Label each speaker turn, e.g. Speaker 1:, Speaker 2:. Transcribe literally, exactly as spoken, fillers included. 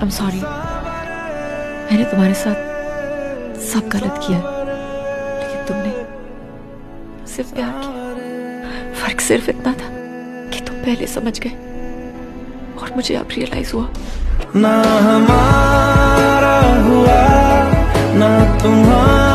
Speaker 1: I'm sorry. मैंने तुम्हारे साथ सब गलत किया, लेकिन तुमने सिर्फ प्यार किया। फर्क सिर्फ इतना था कि तुम पहले समझ गए और मुझे अब रियलाइज हुआ।
Speaker 2: ना हमारा हुआ ना तुम्हारा।